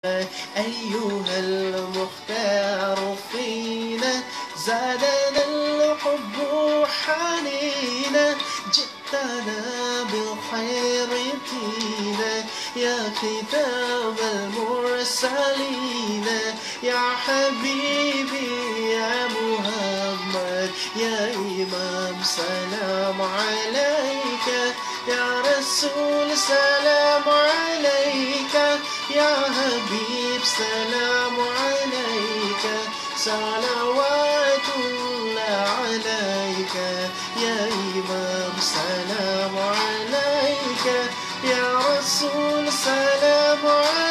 أيها المختار فينا زادنا الحب حنينا جئتنا بالخير دينا يا ختام المرسلين يا حبيبي يا محمد يا إمام سلام عليك يا رسول سلام عليك يا حبيب سلام عليك صلوات الله عليك يا إمام سلام عليك يا رسول سلام عليك